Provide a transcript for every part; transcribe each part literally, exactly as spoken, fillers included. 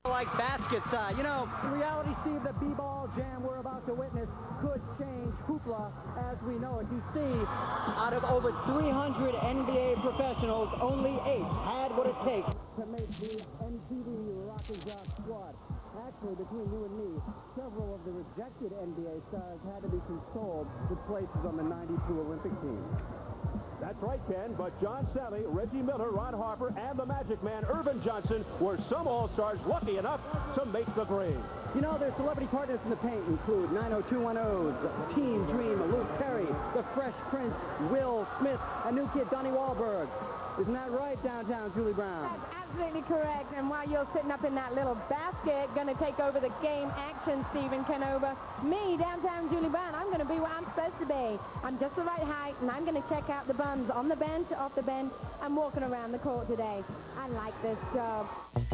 Like baskets, uh, you know, in reality, Steve, the b-ball jam we're about to witness could change hoopla as we know it. You see, out of over three hundred N B A professionals, only eight had what it takes to make the M T V Rockin' Jock squad. Actually, between you and me, several of the rejected N B A stars had to be consoled with places on the ninety-two Olympic team. That's right, Ken, but John Sally, Reggie Miller, Ron Harper, and the Magic Man, Irvin Johnson, were some All-Stars lucky enough to make the grade. You know, their celebrity partners in the paint include nine oh two one oh's, Team Dream, Luke Perry, the Fresh Prince, Will Smith, and new kid Donnie Wahlberg. Isn't that right, downtown Julie Brown? That's absolutely correct. And while you're sitting up in that little basket, going to take over the game action, Stephen Canova, me, downtown Julie Brown, I'm going to be where I'm supposed to be. I'm just the right height, and I'm going to check out the bums on the bench, off the bench, and walking around the court today. I like this job.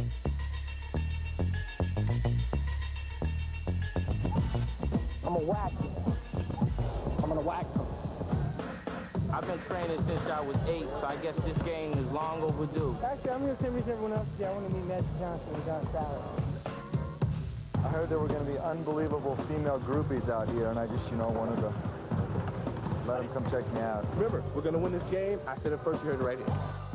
I'm a whack. I'm going to whack them. I've been training since I was eight, so I guess this game is long overdue. Actually, I'm going to send everyone else today. I want to meet Magic Johnson and John Sally. I heard there were going to be unbelievable female groupies out here, and I just, you know, wanted to let them come check me out. Remember, we're going to win this game. I said it first, you heard it right here.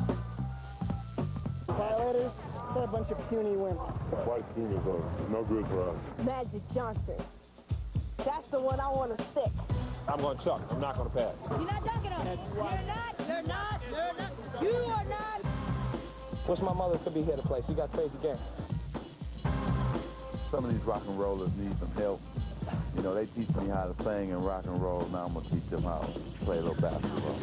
Violators, they're a bunch of puny women. White females are no good for us. Magic Johnson. That's the one I want to stick. I'm going to chuck. I'm not going to pass. You're not dunking on it. You're not. You're not. You're not. You are not. Wish my mother could be here to play. She got crazy game. Some of these rock and rollers need some help. You know, they teach me how to sing and rock and roll. Now I'm going to teach them how to play a little basketball.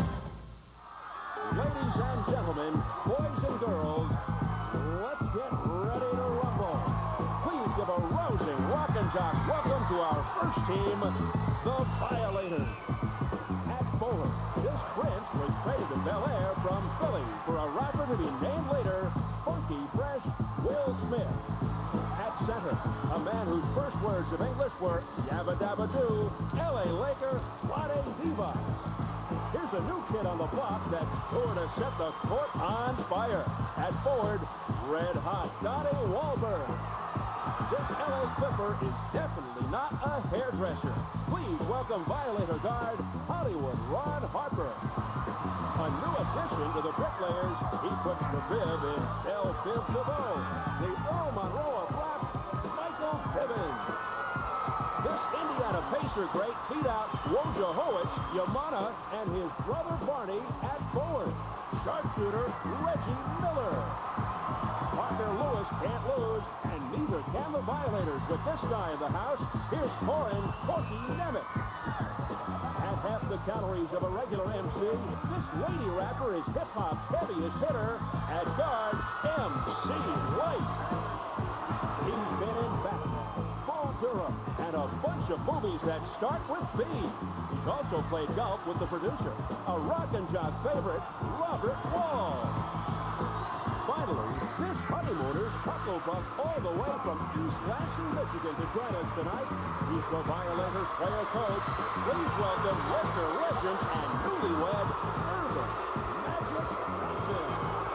Ladies and gentlemen, boys and girls, let's get ready to rumble. Please give a rousing Rockin' Jock welcome to our first team, the Violators. At forward, this Prince was traded to Bel Air from Philly for a rapper to be named later, Funky Fresh Will Smith. At center, a man whose first words of English were yabba dabba doo, L A Laker, Lade Diva. Here's a new kid on the block that's sure to set the court on fire. At forward, red hot Donnie Wahlberg. This L A Clipper is definitely not a hairdresser. Please welcome Violator guard Hollywood Ron Harper. A new addition to the Bricklayers, he puts the bib in Del Bib DeVoe. The Earl Monroe of rap, Michael Pibbins. This Indiana Pacer great beat out Wojciech Yamana and his brother Barney at forward. Sharpshooter Reggie Miller. Parker Lewis can't lose, and neither can the Violators. With this guy in the house, here's Corin Corky Nemeth. At half the calories of a regular M C, this lady rapper is hip-hop's heaviest hitter. At guard, M C White. He's been in Batman, Bull Durham, and a bunch of movies that start with B. He's also played golf with the producer, a Rockin' Jock favorite, Robert Wall. Finally, this honeymooner's Taco Buck all the way from East Lansing, Michigan to join us tonight. He's the Violators player coach. Please welcome Western legend and newlywed Irvin Magic Johnson.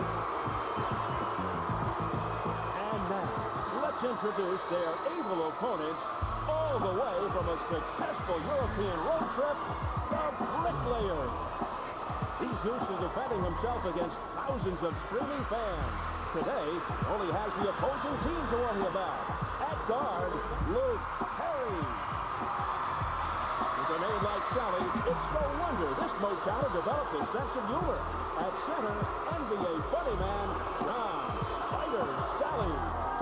And now, let's introduce their able opponents all the way from a successful European road trip, the Bricklayers. He's used to defending himself against thousands of screaming fans. Today, only has the opposing team to worry about. At guard, Luke Perry. With a name like Sally, it's no wonder this Motown developed a sense of humor. At center, N B A funny man, John Spider Sally.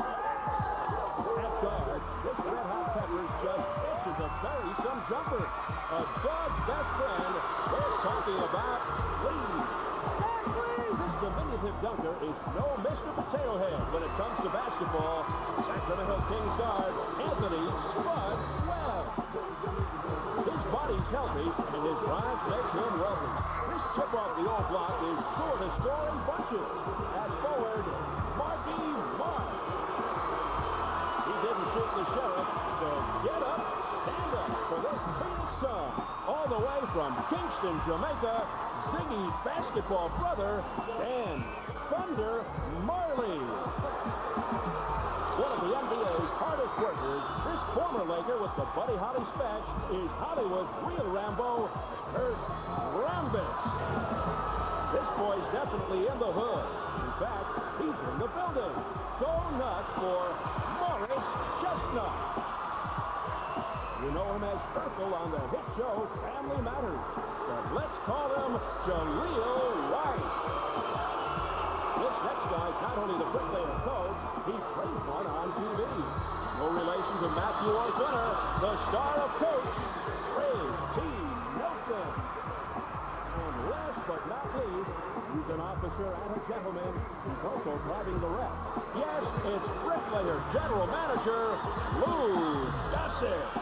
At guard, this Red Hot Peppers just itches to bury some jumper. A dog's best friend, we're talking about Lee. This diminutive dunker is no Mister Potato Head when it comes to basketball. Sacramento Kings guard, Anthony Spud Webb. His body's healthy, and his drive makes him wealthy. This chip off the old block is sure to score in bunches. At forward, Marky Mark. He didn't shoot the sheriff, so get up, stand up for this Phoenix Sun. All the way from Kingston, Jamaica, Ziggy's basketball brother, Dan Thunder Marley. One of the N B A's hardest workers, this former Laker with the Buddy Holly Spec is Hollywood's real Rambo, Kurt Rambis. This boy's definitely in the hood. In fact, he's in the building. Go nuts for Morris Chestnut. You know him as Urkel on the hit show Family Matters. But let's call him Jaleel White. This next guy's not only the bricklayer coach, he plays one on T V. No relation to Matthew O'Connor, the star of Coach, Ray T. Nelson. And last but not least, he's an officer and a gentleman. He's also driving the rep. Yes, it's bricklayer general manager Lou Gossett.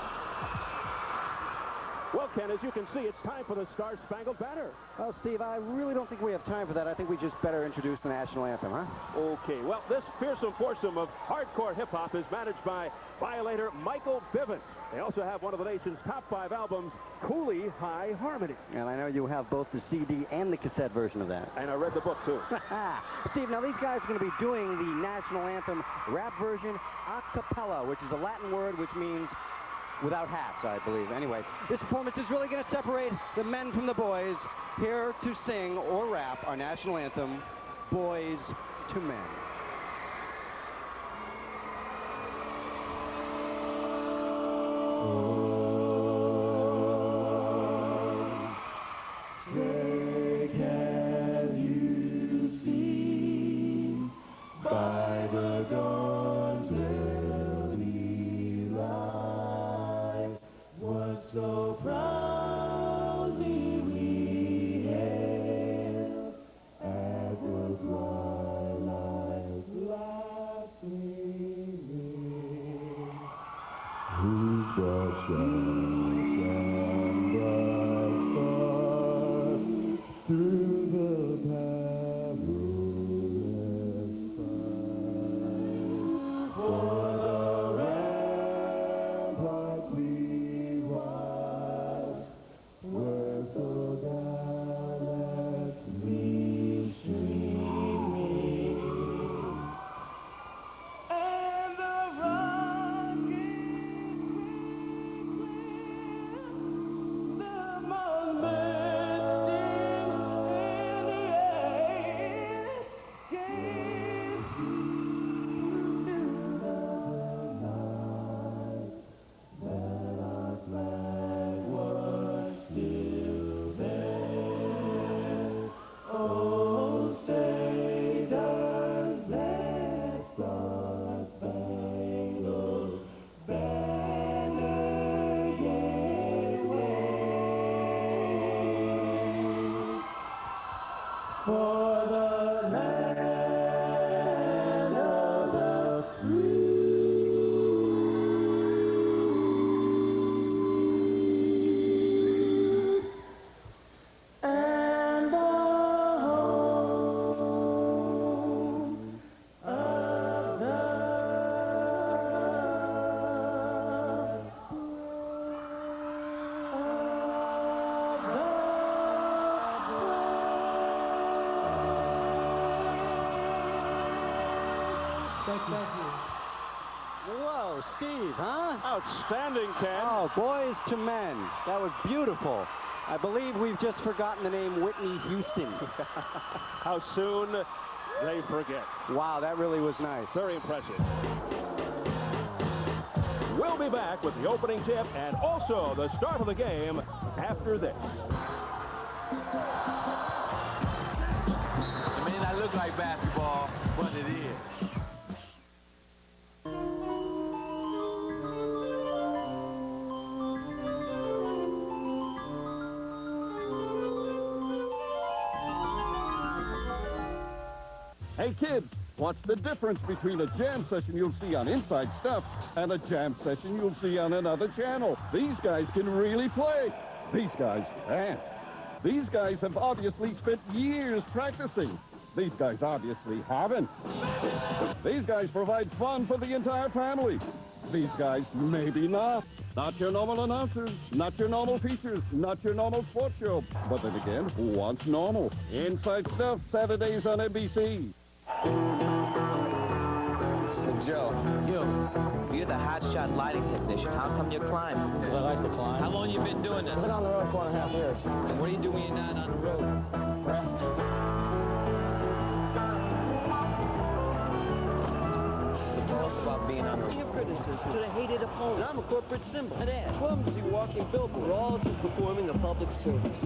Well, Ken, as you can see, it's time for the Star-Spangled Banner. Well, Steve, I really don't think we have time for that. I think we just better introduce the national anthem, huh? Okay, well, this fearsome foursome of hardcore hip-hop is managed by Violator Michael Bivins. They also have one of the nation's top five albums, Cooley High Harmony. And I know you have both the C D and the cassette version of that. And I read the book, too. Steve, now these guys are going to be doing the national anthem rap version a cappella, which is a Latin word which means without hats, I believe. Anyway, this performance is really going to separate the men from the boys. Here to sing or rap our national anthem, Boys to Men. Say, can you see by the dawn's early light what so proudly we hailed at the twilight's last gleaming, whose broad stripes and bright stars through the perilous fight for the ramparts we watched were so gallantly streaming, and the rockets the moment in the air gave through the night that our flag was still there. Oh, say does that star-spangled banner yet wave for the land of the free and the home of the Thank you. Whoa, Steve, huh? Outstanding, Ken. Oh, Boys to Men. That was beautiful. I believe we've just forgotten the name Whitney Houston. How soon they forget. Wow, that really was nice. Very impressive. We'll be back with the opening tip and also the start of the game after this. It may not look like basketball, but it is. Hey, kids, what's the difference between a jam session you'll see on Inside Stuff and a jam session you'll see on another channel? These guys can really play. These guys can't. These guys have obviously spent years practicing. These guys obviously haven't. These guys provide fun for the entire family. These guys maybe not. Not your normal announcers, not your normal features, not your normal sports show. But then again, who wants normal? Inside Stuff, Saturdays on N B C. Listen Joe. You, you're the hotshot lighting technician. How come you climb? Because I like to climb. How long you been doing this? I've been on the road four and a half years. And what do you do when you're not on the road? Rest. So tell us about being on the road. Your criticism to the hated opponent. I'm a corporate symbol. An ass. Clumsy walking billboard. We're all just performing a public service.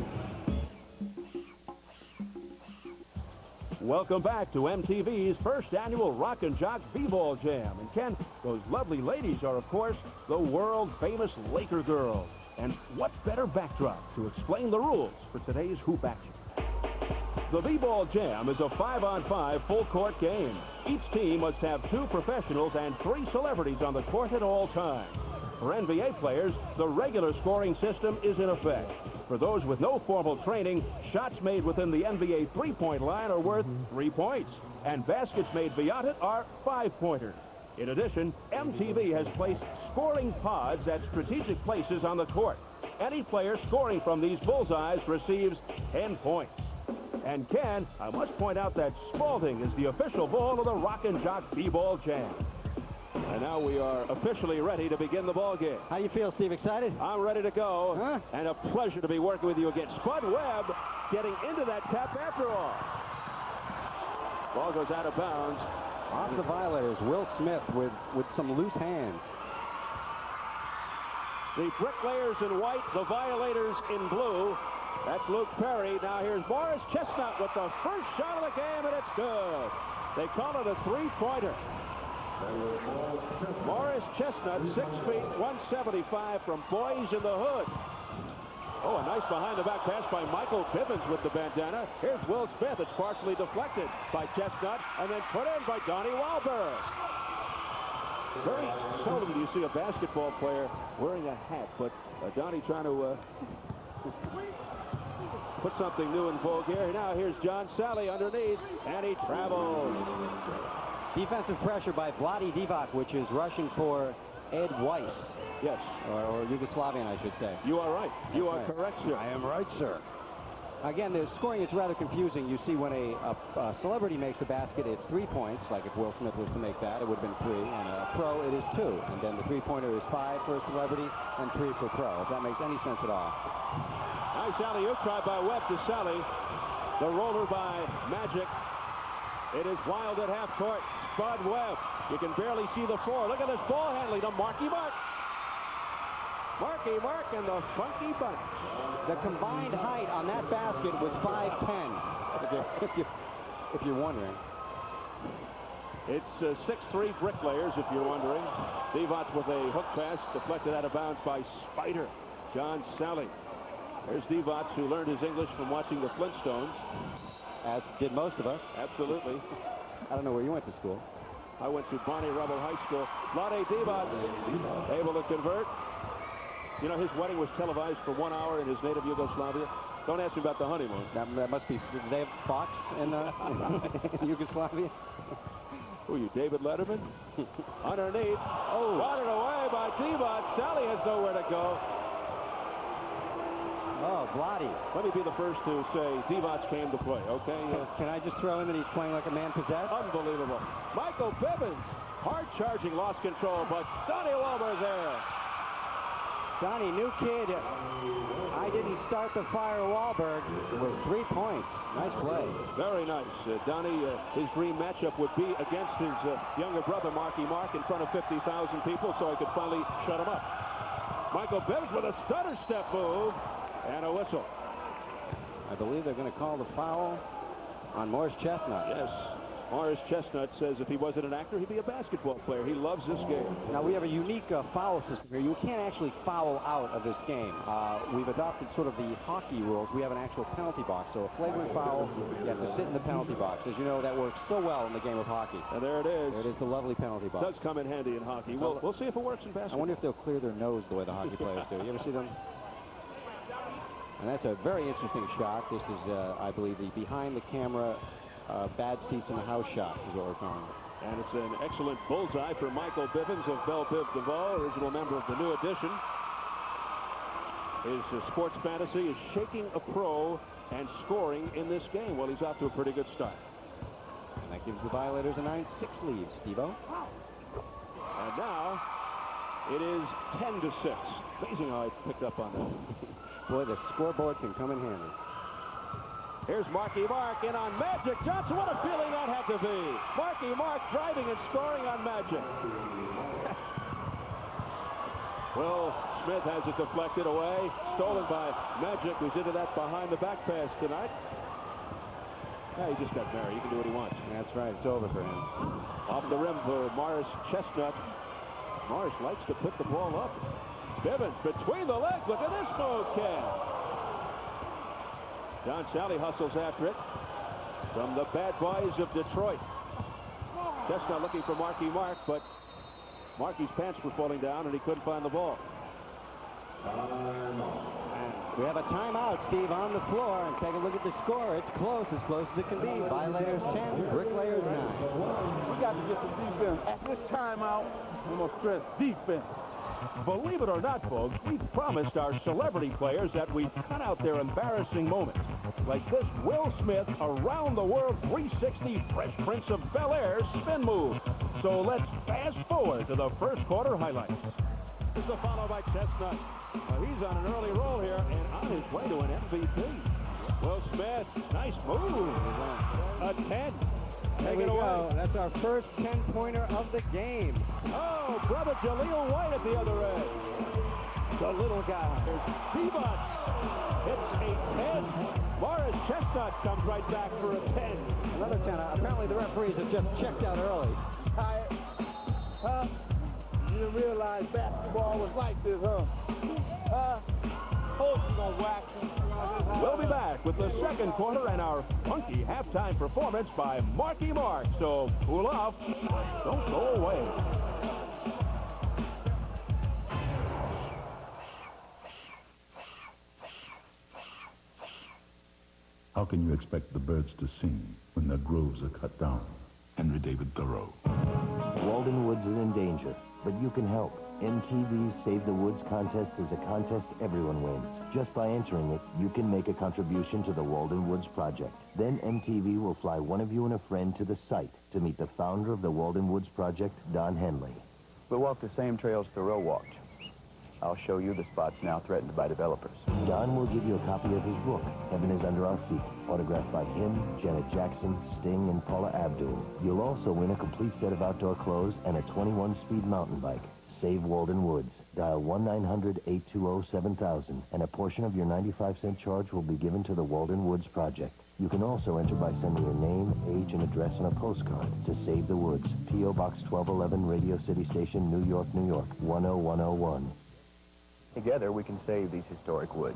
Welcome back to M T V's first annual Rock and Jock B-Ball Jam. And Ken, those lovely ladies are, of course, the world-famous Laker girls. And what better backdrop to explain the rules for today's hoop action? The B-Ball Jam is a five-on-five full-court game. Each team must have two professionals and three celebrities on the court at all times. For N B A players, the regular scoring system is in effect. For those with no formal training, shots made within the N B A three-point line are worth three points, and baskets made beyond it are five-pointers. In addition, M T V has placed scoring pods at strategic places on the court. Any player scoring from these bullseyes receives ten points. And Ken, I must point out that Spalding is the official ball of the Rock and Jock B-Ball Jam. And now we are officially ready to begin the ball game. How you feel, Steve? Excited? I'm ready to go. Huh? And a pleasure to be working with you again. Spud Webb getting into that tap after all. Ball goes out of bounds. Off the violators, Will Smith with, with some loose hands. The Bricklayers in white, the Violators in blue. That's Luke Perry. Now here's Morris Chestnut with the first shot of the game, and it's good. They call it a three-pointer. Morris Chestnut, six feet, one seventy-five from Boys in the Hood. Oh, a nice behind-the-back pass by Michael Bivens with the bandana. Here's Will Smith. It's partially deflected by Chestnut and then put in by Donnie Wahlberg. Very seldom do you see a basketball player wearing a hat, but uh, Donnie trying to uh, put something new in vogue here. Now here's John Sally underneath, and he travels. Defensive pressure by Vlade Divac, which is rushing for Ed Weiss. Yes. Or, or Yugoslavian, I should say. You are right. You That's are right. correct, sir. I am right, sir. Again, the scoring is rather confusing. You see when a, a, a celebrity makes a basket, it's three points. Like if Will Smith was to make that, it would have been three. And a pro, it is two. And then the three-pointer is five for a celebrity and three for pro, if that makes any sense at all. Nice alley-oop try by Webb to Sally. The roller by Magic. It is wild at half court. Spud Webb. You can barely see the floor. Look at this ball handling to Marky Mark. Marky Mark and the Funky Bunch. The combined height on that basket was five ten, if you're, if, you, if you're wondering. It's uh, six three Bricklayers, if you're wondering. Divac with a hook pass deflected out of bounds by Spider. John Sally. There's Divac, who learned his English from watching the Flintstones. As did most of us. Absolutely. I don't know where you went to school. I went to Barney Rubble High School. Vlade Divac able to convert. You know, his wedding was televised for one hour in his native Yugoslavia. Don't ask me about the honeymoon. That, that must be, did they have Fox in, uh, in Yugoslavia? Who are you, David Letterman? Underneath. Oh, watered away by Divac. Sally has nowhere to go. Oh, Vlade. Let me be the first to say Divac came to play, okay? Uh, Can I just throw in that he's playing like a man possessed? Unbelievable. Michael Bivens, hard charging, lost control, but Donnie Wahlberg there. Donnie, new kid. I didn't start the fire Wahlberg with three points. Nice play. Very nice. Uh, Donnie, uh, his dream matchup would be against his uh, younger brother, Marky Mark, in front of fifty thousand people, so I could finally shut him up. Michael Bivens with a stutter step move and a whistle. I believe they're going to call the foul on Morris Chestnut. Yes. Morris Chestnut says if he wasn't an actor, he'd be a basketball player. He loves this game. Now, we have a unique uh, foul system here. You can't actually foul out of this game. Uh, we've adopted sort of the hockey rules. We have an actual penalty box. So a flagrant foul, you have to sit in the penalty box. As you know, that works so well in the game of hockey. And there it is. There it is, the lovely penalty box. Does come in handy in hockey. We'll, we'll see if it works in basketball. I wonder if they'll clear their nose the way the hockey players do. You ever see them? And that's a very interesting shot. This is, uh, I believe, the behind-the-camera uh, bad seats in the house shot is what we're calling it. And it's an excellent bullseye for Michael Bivens of Belle Biv DeVoe, original member of the New Edition. His uh, sports fantasy is shaking a pro and scoring in this game. Well, he's off to a pretty good start. And that gives the Violators a nine six lead, Steve-O. It is ten to six. Amazing how I picked up on that. Boy, the scoreboard can come in handy. Here's Marky Mark in on Magic Johnson. What a feeling that had to be. Marky Mark driving and scoring on Magic. Will Smith has it deflected away. Stolen by Magic, who's into that behind-the-back pass tonight. Yeah, he just got married. He can do what he wants. That's right. It's over for him. Off the rim for Morris Chestnut. Morris likes to put the ball up. Bivens between the legs. Look at this move, Ken. John Sally hustles after it from the bad boys of Detroit. Chestnut looking for Marky Mark, but Marky's pants were falling down and he couldn't find the ball. We have a timeout, Steve, on the floor, and take a look at the score. It's close, as close as it can be. Violators ten, Bricklayers nine. We got to get some defense. At this timeout, we're going to stress defense. Believe it or not, folks, we promised our celebrity players that we'd cut out their embarrassing moments. Like this Will Smith around the world three sixty Fresh Prince of Bel-Air spin move. So let's fast forward to the first quarter highlights. This is a follow by Chestnut. Uh, he's on an early roll here and on his way to an M V P. Will Smith, nice move. A ten. There we go. That's our first ten-pointer of the game. Oh, brother Jaleel White at the other end. The little guy. There's Peabutt. It's a ten. Morris Chestnut comes right back for a ten. Another ten. Apparently the referees have just checked out early. Hi. Huh? You didn't realize basketball was like this, huh? Huh? Oh, you gonna whack him. We'll be back with the second quarter and our funky halftime performance by Marky Mark. So cool off. Don't go away. How can you expect the birds to sing when their groves are cut down? Henry David Thoreau. Walden Woods is in danger, but you can help. M T V's Save the Woods contest is a contest everyone wins. Just by entering it, you can make a contribution to the Walden Woods Project. Then M T V will fly one of you and a friend to the site to meet the founder of the Walden Woods Project, Don Henley. We'll walk the same trails Thoreau walked. I'll show you the spots now threatened by developers. Don will give you a copy of his book, Heaven is Under Our Feet, autographed by him, Janet Jackson, Sting, and Paula Abdul. You'll also win a complete set of outdoor clothes and a twenty-one speed mountain bike. Save Walden Woods. Dial one nine hundred, eight two zero, seven thousand, and a portion of your ninety-five cent charge will be given to the Walden Woods Project. You can also enter by sending your name, age, and address on a postcard to Save the Woods, P O Box twelve eleven, Radio City Station, New York, New York, one oh one oh one. Together, we can save these historic woods.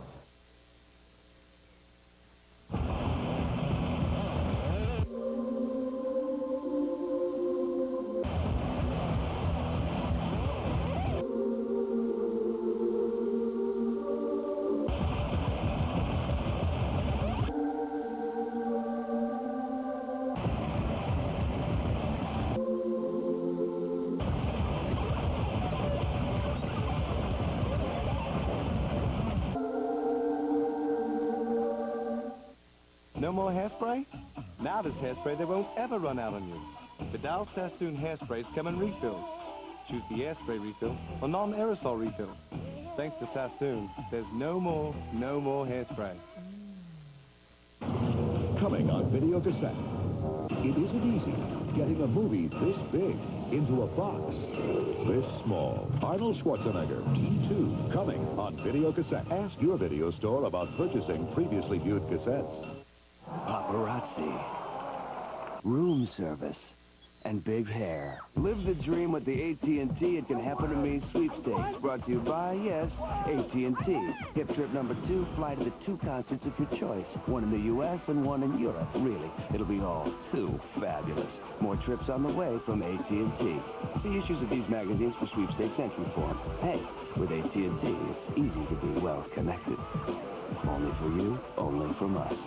No more hairspray? Now there's hairspray that won't ever run out on you. Vidal Sassoon hairsprays come in refills. Choose the hairspray refill or non-aerosol refill. Thanks to Sassoon, there's no more, no more hairspray. Coming on video cassette. It isn't easy getting a movie this big into a box this small. Arnold Schwarzenegger, T two, coming on video cassette. Ask your video store about purchasing previously viewed cassettes. Paparazzi, room service, and big hair. Live the dream with the A T and T It Can Happen to Me sweepstakes. Brought to you by, yes, A T and T. Hip trip number two, fly to the two concerts of your choice. One in the U S and one in Europe. Really, it'll be all too fabulous. More trips on the way from A T and T. See issues of these magazines for sweepstakes entry form. Hey, with A T and T, it's easy to be well connected. Only for you, only from us.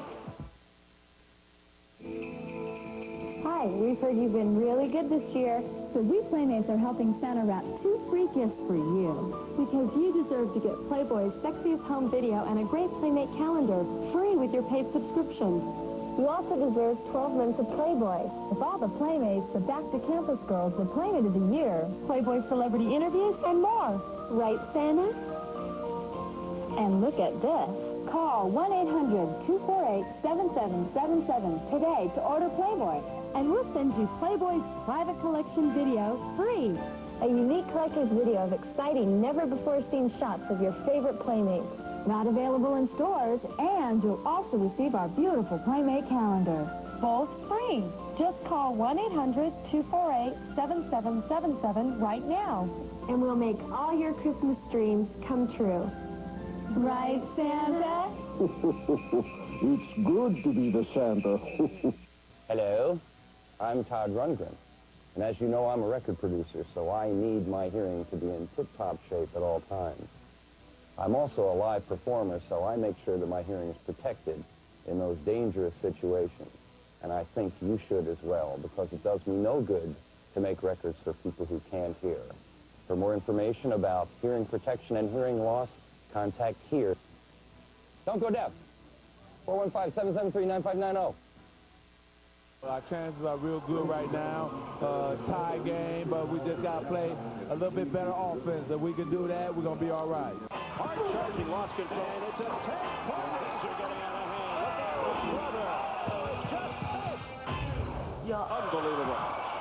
Hi, we've heard you've been really good this year. So we Playmates are helping Santa wrap two free gifts for you. Because you deserve to get Playboy's Sexiest Home Video and a great Playmate calendar free with your paid subscription. You also deserve twelve months of Playboy. With all the Playmates, the Back to Campus girls, the Playmate of the Year, Playboy celebrity interviews, and more. Right, Santa? And look at this. Call one eight hundred, two four eight, seven seven seven seven today to order Playboy. And we'll send you Playboy's private collection video free. A unique collector's video of exciting, never-before-seen shots of your favorite Playmates. Not available in stores, and you'll also receive our beautiful Playmate calendar. Both free. Just call one eight hundred, two four eight, seven seven seven seven right now. And we'll make all your Christmas dreams come true. Right, Santa? It's good to be the Santa. Hello, I'm Todd Rundgren. And as you know, I'm a record producer, so I need my hearing to be in tip-top shape at all times. I'm also a live performer, so I make sure that my hearing is protected in those dangerous situations. And I think you should as well, because it does me no good to make records for people who can't hear. For more information about hearing protection and hearing loss, contact here. Don't go deaf. four one five, seven seven three, nine five nine zero. Our chances are real good right now. Uh, tie game, but we just got to play a little bit better offense. If we can do that, we're going to be all right. Hard charging, lost control. And it's a ten-point are getting out of hand. Look out, brother. Just yeah, unbelievable.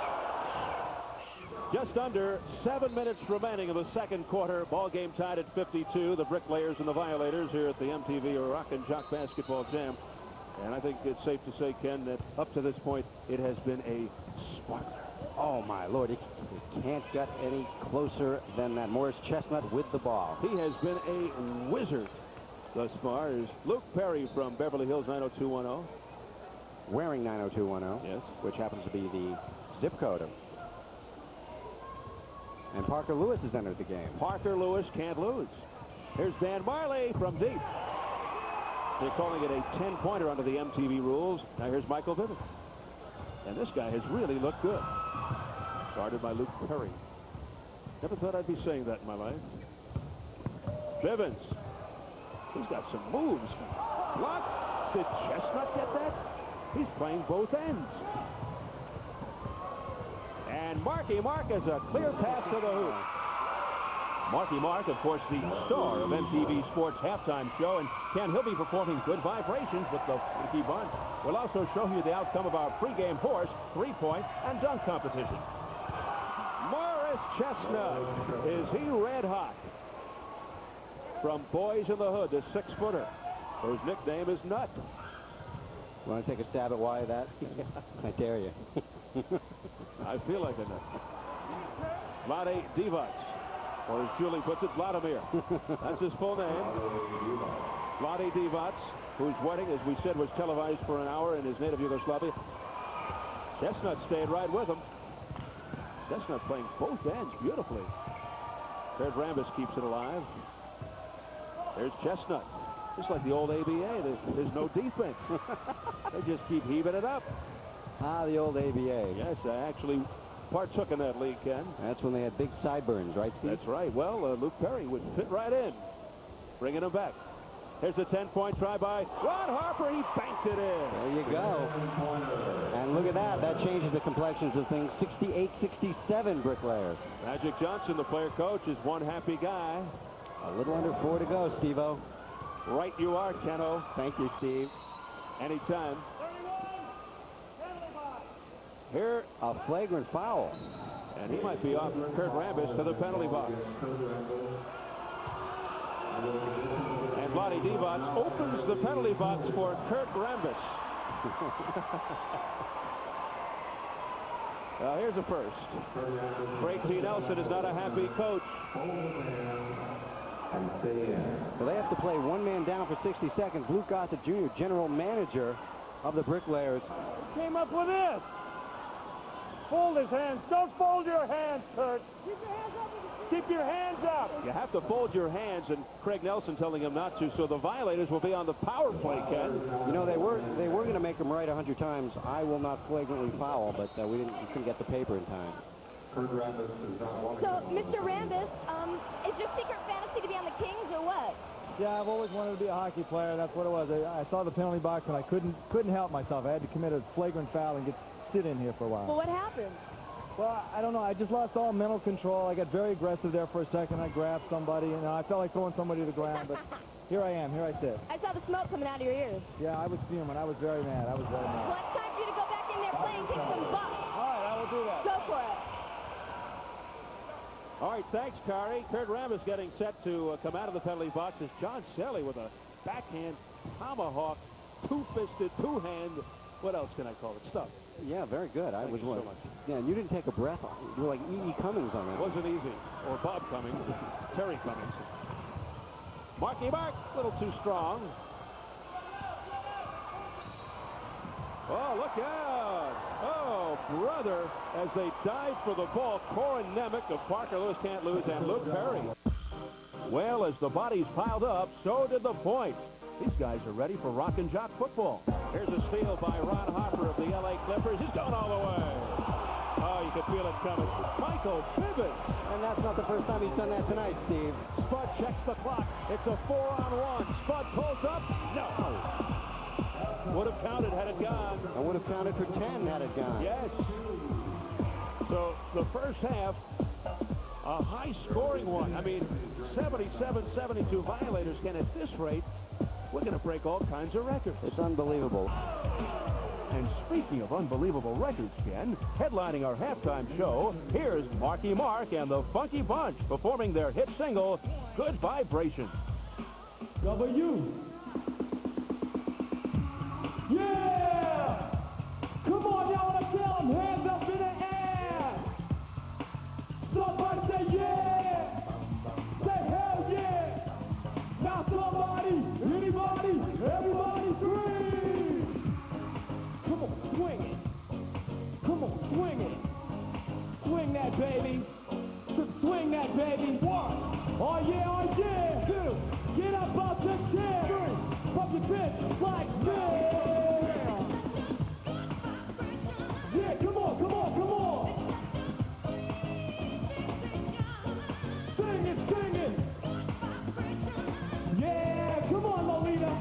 Just under seven minutes remaining in the second quarter. Ball game tied at fifty-two. The Bricklayers and the Violators here at the M T V Rock and Jock Basketball Jam. And I think it's safe to say, Ken, that up to this point, it has been a sparkler. Oh, my Lord. It, it can't get any closer than that. Morris Chestnut with the ball. He has been a wizard thus far. Is Luke Perry from Beverly Hills, nine oh two one oh. Wearing nine oh two one oh. Yes. Which happens to be the zip code of. And Parker Lewis has entered the game. Parker Lewis can't lose. Here's Dan Marley from deep. They're calling it a ten-pointer under the M T V rules. Now here's Michael Bivens. And this guy has really looked good. Guarded by Luke Perry. Never thought I'd be saying that in my life. Bivens. He's got some moves. Block. Did Chestnut get that? He's playing both ends. And Marky Mark is a clear pass to the hoop. Marky Mark, of course, the star of M T V Sports halftime show. And Ken, he'll be performing Good Vibrations with the Funky Bunch. We'll also show you the outcome of our pregame horse, three-point, and dunk competition. Morris Chestnut, is he red hot? From Boys in the Hood, the six-footer, whose nickname is Nut. Want to take a stab at why that? I dare you. I feel like a nut. Vlade Divac. Or as Julie puts it, Vladimir. That's his full name. Vlade Divac, whose wedding, as we said, was televised for an hour in his native Yugoslavia. Chestnut stayed right with him. Chestnut playing both ends beautifully. Kurt Rambis keeps it alive. There's Chestnut. Just like the old A B A, there's, there's no defense. They just keep heaving it up. Ah, the old A B A. Yes, I actually partook in that league, Ken. That's when they had big sideburns, right, Steve? That's right. Well, uh, Luke Perry would fit right in, bringing him back. Here's a ten-point try by Ron Harper. He banked it in. There you go. And look at that. That changes the complexions of things. sixty-eight sixty-seven Bricklayers. Magic Johnson, the player coach, is one happy guy. A little under four to go, Steve-O. Right you are, Keno. Thank you, Steve. Anytime. Here, a flagrant foul. And he might be off Kurt Rambis to the penalty box. And Vlade Divac opens the penalty box for Kurt Rambis. Well, here's a first. Craig T. Nelson is not a happy coach. Well, they have to play one man down for sixty seconds. Luke Gossett, Junior, general manager of the Bricklayers. Came up with this. Fold his hands. Don't fold your hands, Kurt. Keep your hands up. Keep your hands up. You have to fold your hands, and Craig Nelson telling him not to, so the Violators will be on the power play, Ken. You know, they were they were going to make him right a hundred times. I will not flagrantly foul, but uh, we didn't we couldn't get the paper in time. So, Mister Rambis, um, is your secret fantasy to be on the Kings or what? Yeah, I've always wanted to be a hockey player. That's what it was. I, I saw the penalty box, and I couldn't couldn't help myself. I had to commit a flagrant foul and get sit in here for a while. Well, what happened? Well, I don't know. I just lost all mental control. I got very aggressive there for a second. I grabbed somebody, and I felt like throwing somebody to the ground. But here I am. Here I sit. I saw the smoke coming out of your ears. Yeah, I was fuming. I was very mad. I was very mad. Well, it's time for you to go back in there, play, and kick some butt. All right, I will do that. Go for it. All right, thanks, Kari. Kurt Rambis getting set to uh, come out of the penalty box as John Shelley with a backhand tomahawk, two-fisted, two-hand. What else can I call it? Stuff. Yeah, very good. I Thank was you one. so much. Yeah, and you didn't take a breath. You were like E E. Cummings on that. Wasn't easy. Or Bob Cummings. Terry Cummings. Marky Mark, a little too strong. Oh, look out. Oh, brother, as they dive for the ball, Corin Nemec of Parker Lewis Can't Lose and Luke Perry. Well, as the bodies piled up, so did the points. These guys are ready for rock and jock football. Here's a steal by Ron Harper of the L A Clippers. He's going all the way. Oh, you can feel it coming. Michael Pivot. And that's not the first time he's done that tonight, Steve. Spud checks the clock. It's a four-on-one. Spud pulls up. No. Would have counted had it gone. I would have counted for ten had it gone. Yes. So the first half, a high-scoring one. I mean, seventy-seven seventy-two violators can, at this rate, we're going to break all kinds of records. It's unbelievable. And speaking of unbelievable records, Ken, headlining our halftime show, here's Marky Mark and the Funky Bunch performing their hit single, Good Vibration. W. Yeah! Come on, y'all want to tell them, hands up in the air! Somebody say yeah! Say hell yeah! Now somebody, anybody, everybody scream! Come on, swing it! Come on, swing it! Swing that, baby! Swing that, baby! One! Oh yeah, oh yeah! Two! Get up off the chair! Three! Pump your fist like this! Yeah, come on, come on, come on! Sing it, sing it! Yeah, come on, Lolita!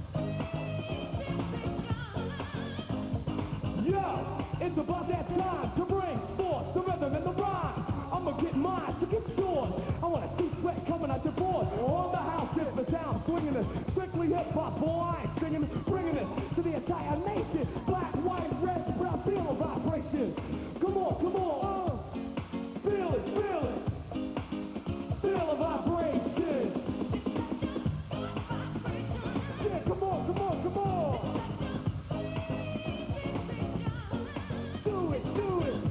Yo, it's about that time to bring forth the rhythm and the rhyme. I'ma get mine to get yours. I wanna see sweat coming out your pores. On the house, it's the town, swinging this strictly hip-hop, boy. I ain't singing, bringing this to the entire nation. Black, white, red, brown, feel the vibration. Come on, come on, uh, feel it, feel it, feel the vibration. Yeah, come on, come on, come on. Do it, do it.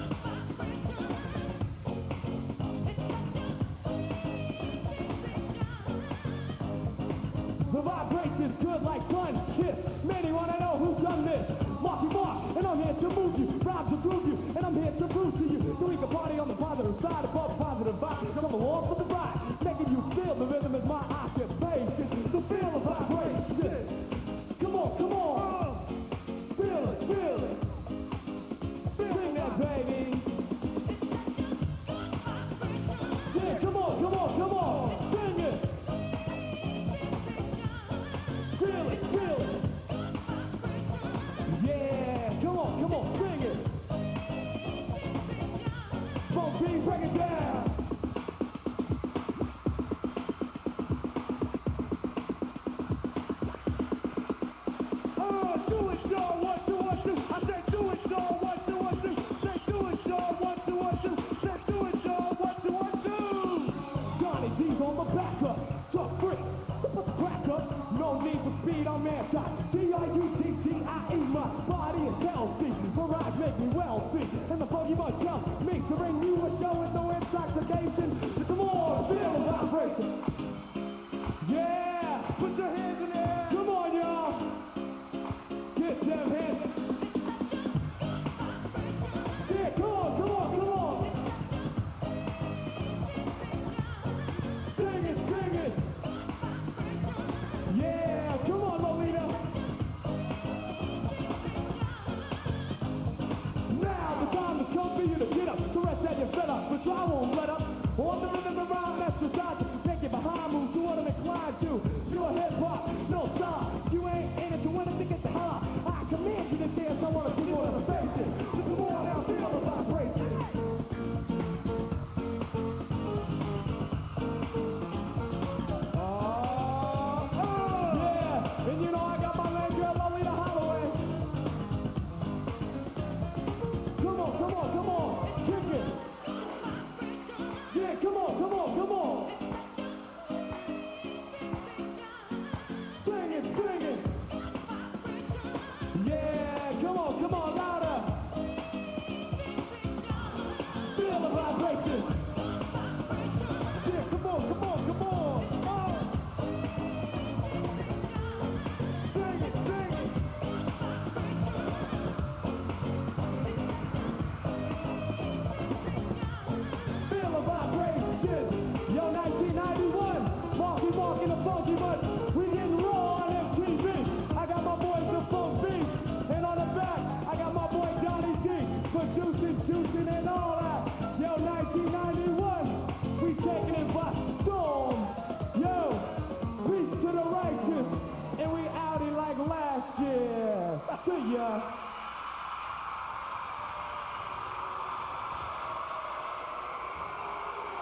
The vibration's good like sun's kiss. Many wanna know who's done this. Marky Mark, and I'm here to move you, rhyme to groove you, and I'm here to prove to you so we can party on the positive side of all positive vibes. Come along for the ride, making you feel the rhythm is my occupation. So feel the vibration. Come on, come on. Feel it, feel it. Sing that, baby. Yeah, come on, come on, come on. Sing it. Feel it, feel it. Yeah, come on, come on, sing it. Funky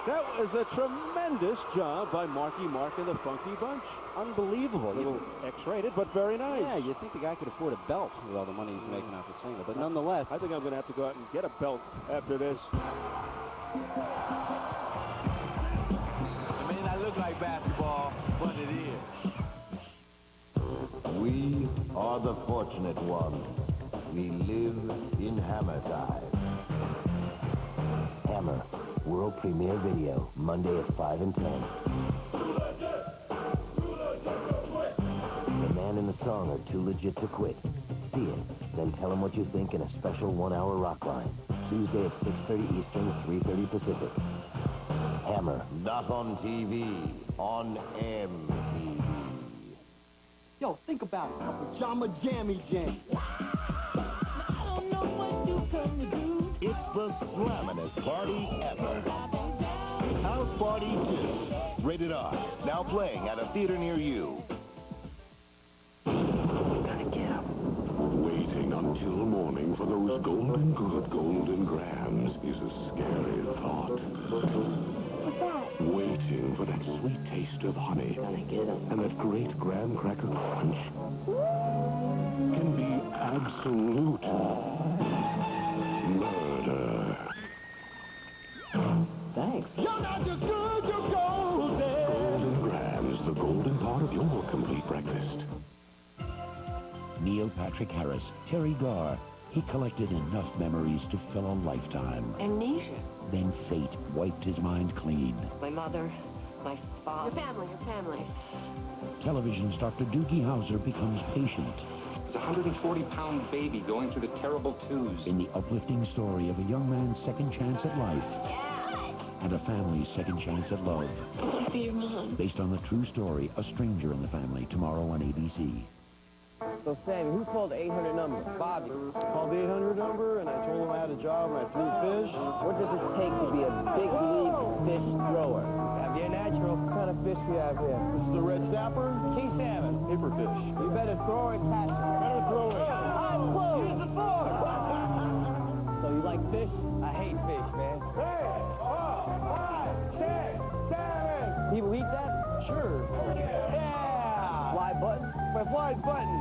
That was a tremendous job by Marky Mark and the Funky Bunch. Unbelievable. A little X-rated, but very nice. Yeah, you'd think the guy could afford a belt with all the money he's making off the single, but nonetheless. I think I'm going to have to go out and get a belt after this. It may not look like basketball, but it is. We are the fortunate ones. We live in Hammer Time. Hammer, world premiere video, Monday at five and ten. The man and the song are too legit to quit. See it, then tell him what you think in a special one-hour rock line. Tuesday at six thirty Eastern, three thirty Pacific. Hammer, not on T V, on M T V. Yo, think about it. A pajama jammy jam. It's the slamminest party ever. House Party two. Rated R. Now playing at a theater near you. Waiting until morning for those golden good golden grams is a scary thought. What's that? Waiting for that sweet taste of honey and that great graham cracker crunch can be absolute murder. Thanks. You're not just good, you're golden. Golden grams, the golden part of your complete breakfast. Neil Patrick Harris, Terry Garr. He collected enough memories to fill a lifetime. Amnesia. Then fate wiped his mind clean. My mother, my father. Your family, your family. Television's Doctor Doogie Howser becomes patient. It's a one hundred forty pound baby going through the terrible twos. In the uplifting story of a young man's second chance at life and a family's second chance at love. I want to be your mom. Based on the true story, A Stranger in the Family, tomorrow on A B C. So, Sammy, who called the eight hundred number? Bobby. Called the eight hundred number, and I told him I had a job, and I threw fish. What does it take to be a big league fish thrower? Have you a natural? What kind of fish we have here? This is a red snapper. King salmon. Paper fish. You better throw it, catch it. Better throw it. I'm close. Use the fork. So you like fish? I hate fish, man. Hey, four, five, six, seven. People eat that? Sure. Yeah. Fly button? My fly's button.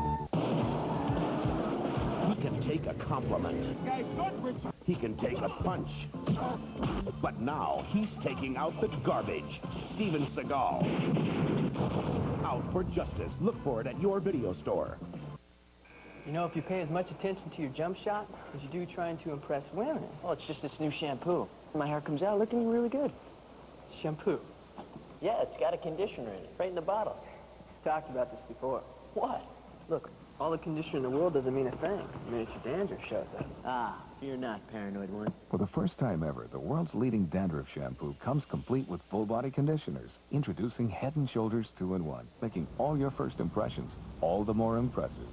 He can take a compliment. This guy's good, Richard. He can take a punch. But now he's taking out the garbage. Steven Seagal. Out for justice. Look for it at your video store. You know, if you pay as much attention to your jump shot as you do trying to impress women, well, it's just this new shampoo. My hair comes out looking really good. Shampoo. Yeah, it's got a conditioner in it, right in the bottle. Talked about this before. What? Look, all the conditioner in the world doesn't mean a thing. I mean, if your dandruff shows up. Ah, you're not paranoid one. For the first time ever, the world's leading dandruff shampoo comes complete with full-body conditioners. Introducing Head and Shoulders two in one, making all your first impressions all the more impressive.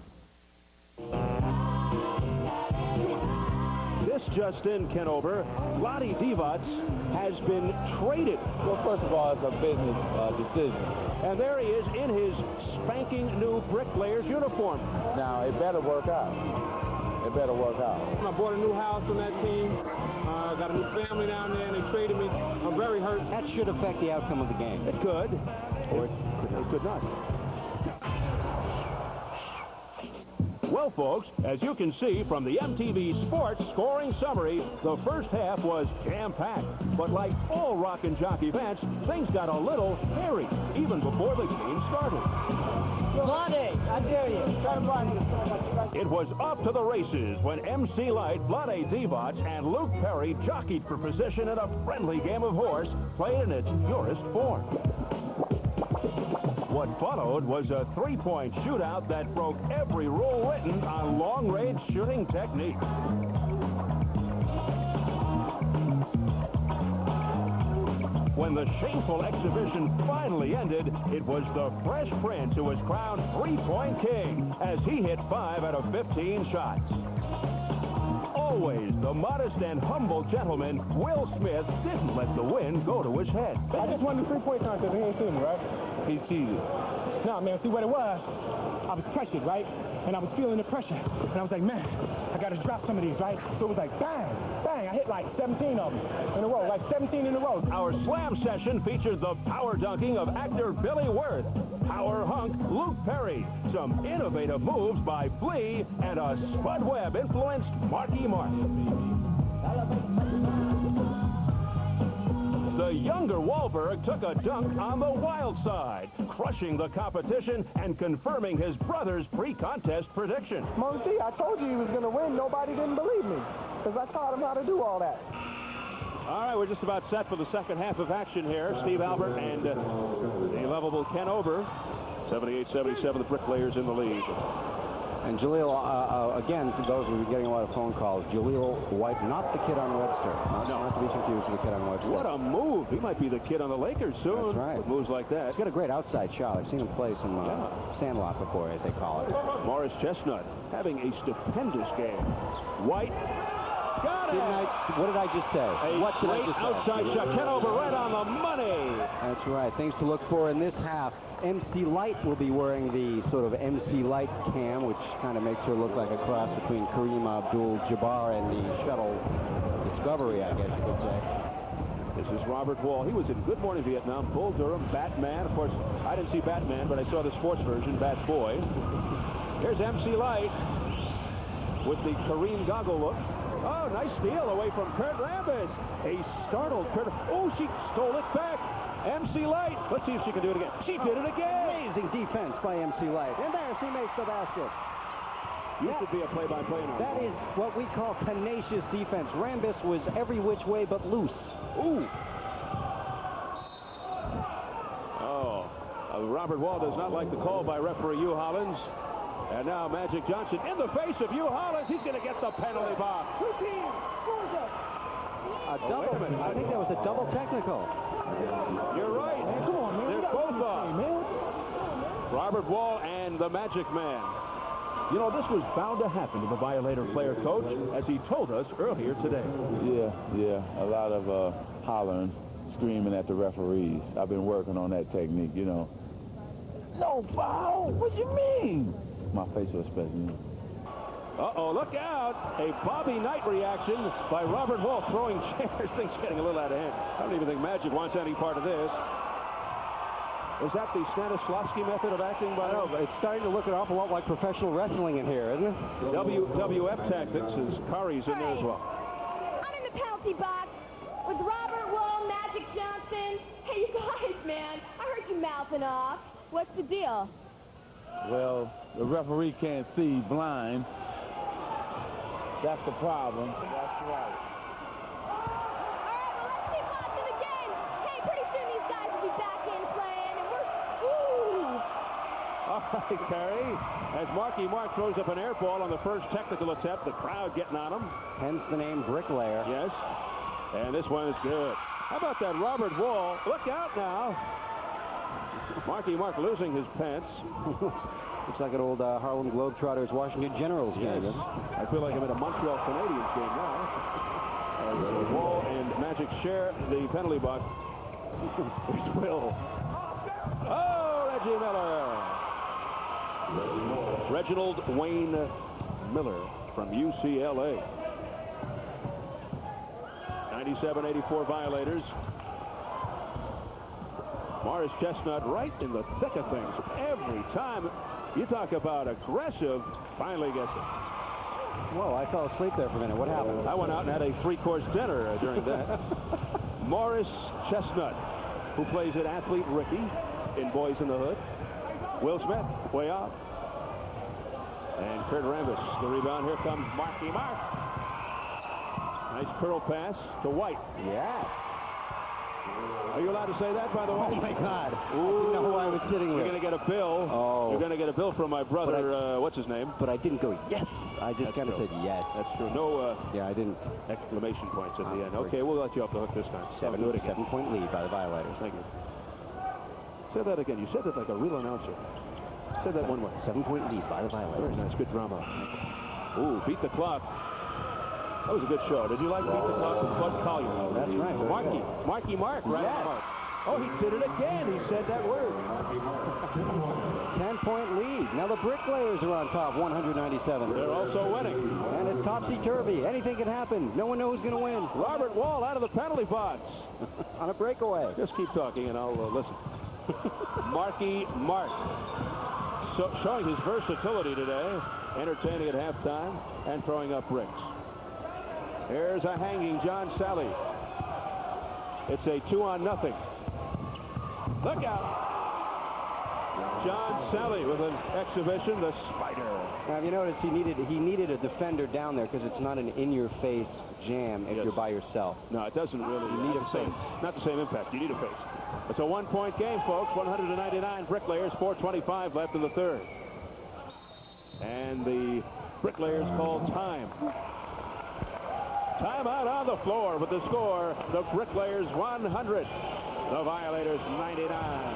This just in, Ken Ober, Vlade Divac has been traded. Well, first of all, it's a business uh, decision. And there he is in his spanking new Bricklayers uniform. Now, it better work out. It better work out. I bought a new house on that team. Uh, got a new family down there, and they traded me. I'm very hurt. That should affect the outcome of the game. It could, or it could, it could not. Well, folks, as you can see from the M T V Sports scoring summary, the first half was jam-packed. But like all rock and jock events, things got a little hairy even before the game started. Vlade, I dare you. Try to blind this. It was up to the races when M C Light, Vlade Divac, and Luke Perry jockeyed for position in a friendly game of horse played in its purest form. What followed was a three-point shootout that broke every rule written on long-range shooting technique. When the shameful exhibition finally ended, it was the Fresh Prince who was crowned three-point king as he hit five out of fifteen shots. Always the modest and humble gentleman, Will Smith didn't let the win go to his head. I just won the three-point contest. He ain't seen me, right? He cheated. No, man, see what it was? I was pressured, right? and I was feeling the pressure. And I was like, man, I got to drop some of these, right? So it was like, bang, bang. I hit like seventeen of them in a row, like seventeen in a row. Our slam session featured the power dunking of actor Billy Wirth, power hunk Luke Perry, some innovative moves by Flea, and a Spud Webb influenced Marky Mark. The younger Wahlberg took a dunk on the wild side, crushing the competition and confirming his brother's pre-contest prediction. Monkey, I told you he was going to win. Nobody didn't believe me because I taught him how to do all that. All right, we're just about set for the second half of action here. Steve Albert and uh, the lovable Ken Ober. seventy-eight seventy-seven, the Bricklayers in the lead. And Jaleel, uh, uh, again, for those who are getting a lot of phone calls, Jaleel White, not the kid on Webster. Not, No. not to be confused with the kid on Webster. What a move. He might be the kid on the Lakers soon. That's right. With moves like that. He's got a great outside shot. I've seen him play some uh, Yeah. sandlot before, as they call it. Morris Chestnut having a stupendous game. White got it. Didn't I, what did I just say? A what did I great just say? outside shot. Ken Ober right on the money. That's right. Things to look for in this half. M C Light will be wearing the sort of M C Light cam, which kind of makes her look like a cross between Kareem Abdul-Jabbar and the shuttle Discovery, I guess you could say. This is Robert Wall. He was in Good Morning Vietnam, Bull Durham, Batman. Of course, I didn't see Batman, but I saw the sports version, Bat Boy. Here's M C Light with the Kareem goggle look. Oh, nice steal away from Kurt Rambis. A startled Kurt. Oh, she stole it back. M C Light. Let's see if she can do it again. She did it again. Amazing defense by M C Light. And there she makes the basket. You should be a play-by-play now. That is what we call tenacious defense. Rambis was every which way but loose. Ooh. Oh. Uh, Robert Wall does not like the call by referee Hugh Hollins. And now Magic Johnson in the face of Hugh Hollins. He's going to get the penalty box. A double. wait a minute. I think that was a double technical. You're right. Man, come on, man. They're We got both this on. game, man. Robert Wall and the Magic Man. You know, this was bound to happen to the Violator player coach, as he told us earlier today. Yeah, yeah, a lot of uh, hollering, screaming at the referees. I've been working on that technique, you know. No foul! What do you mean? My facial expression. Uh-oh, look out! A Bobby Knight reaction by Robert Wall throwing chairs. Things getting a little out of hand. I don't even think Magic wants any part of this. Is that the Stanislavski method of acting? By I know, but it's starting to look an awful lot like professional wrestling in here, isn't it? W W F Tactics is Kari's in there as well. I'm in the penalty box with Robert Wall, Magic Johnson. Hey, you guys, man, I heard you mouthing off. What's the deal? Well, the referee can't see blind. That's the problem. That's right. All right, well, let's keep watching the game. Hey, pretty soon these guys will be back in playing, and we're... Ooh! All right, Kari. As Marky Mark throws up an air ball on the first technical attempt, the crowd getting on him. Hence the name Bricklayer. Yes. And this one is good. How about that Robert Wall? Look out now. Marky Mark losing his pants. Looks like an old uh, Harlem Globetrotters Washington Generals game. Yes. Doesn't it? I feel like I'm at a Montreal Canadiens game now. As uh, Wall and Magic share the penalty box. Here's Will. Oh, Reggie Miller. Reginald Wayne Miller from U C L A. ninety-seven eighty-four Violators. Morris Chestnut right in the thick of things. Every time you talk about aggressive, finally gets it. Whoa, I fell asleep there for a minute. What happened? I went out and had a three-course dinner uh, during that. Morris Chestnut, who plays at Athlete Ricky in Boys in the Hood. Will Smith, way out. And Kurt Rambis, the rebound. Here comes Marky Mark. Nice curl pass to White. Yes. Are you allowed to say that, by the way? Oh, my God. Ooh, I didn't know who I was sitting You're with. going to get a bill. Oh. You're going to get a bill from my brother, I, uh, what's his name? But I didn't go, yes. I just kind of said yes. That's true. No uh, yeah, I didn't. exclamation points at the Ah, end. great. Okay, we'll let you off the hook this time. Seven, do it again. seven-point lead by the Violators. Thank you. Say that again. You said that like a real announcer. Say that one more. Seven-point lead by the Violators. Very nice. Good drama. Ooh, beat the clock. That was a good show. Did you like Beat the Clock with Bud Collier? Oh, that's right. Marky. Marky Mark, right? Yes. Mark. Oh, he did it again. He said that word. ten-point lead. Now the Bricklayers are on top, one hundred ninety-seven. They're also winning. And it's topsy-turvy. Anything can happen. No one knows who's going to win. Robert Wall out of the penalty box. On a breakaway. Just keep talking and I'll uh, listen. Marky Mark. So, showing his versatility today. Entertaining at halftime and throwing up bricks. Here's a hanging John Sally. It's a two on nothing. Look out. John Sally with an exhibition, the spider. Now, have you noticed he needed he needed a defender down there because it's not an in-your-face jam if Yes. you're by yourself. No, it doesn't really. You need a same, face. Not the same impact. You need a face. It's a one-point game, folks. one hundred ninety-nine Bricklayers, four twenty-five left in the third. And the Bricklayers call time. Timeout on the floor with the score. The Bricklayers one hundred. The Violators ninety-nine.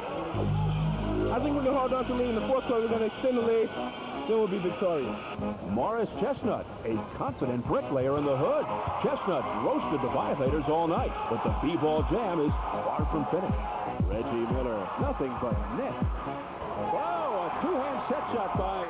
I think we can hold on to lead in the fourth quarter. We're going to extend the lead. Then we'll be victorious. Morris Chestnut, a confident bricklayer in the hood. Chestnut roasted the Violators all night, but the B-ball jam is far from finished. Reggie Miller, nothing but net. Wow, a two-hand set shot by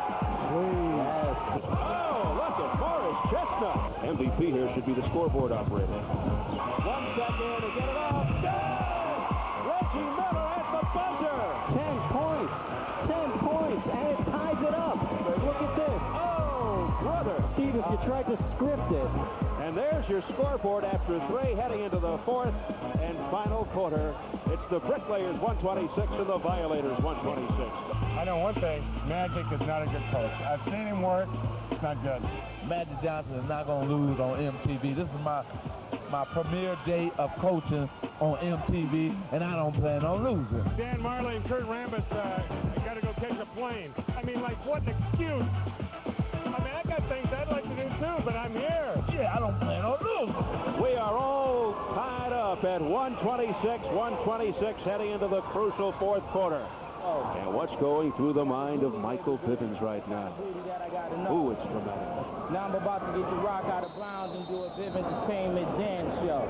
Yes. Oh, look at Morris Chestnut. M V P here should be the scoreboard operator. One second to get it off. Good! Reggie Miller at the buzzer. Ten points. Ten points. And it ties it up. Look at this. Oh, brother. Steve, if you tried to script it. And there's your scoreboard after three heading into the fourth and final quarter. It's the Bricklayers one twenty-six and the Violators one twenty-six. I know one thing. Magic is not a good coach. I've seen him work. It's not good. Magic Johnson is not going to lose on M T V. This is my my premiere day of coaching on M T V, and I don't plan on losing. Dan Marley and Kurt Rambis uh, got to go catch a plane. I mean, like, what an excuse. I mean, I got things I'd like to do, too, but I'm here. Yeah, I don't plan on losing. We are all tied up at one twenty-six, one twenty-six heading into the crucial fourth quarter. Oh. And what's going through the mind of Michael Bivens right now? Ooh, it's dramatic. Now I'm about to get the rock out of bounds and do a Bivens Entertainment dance show.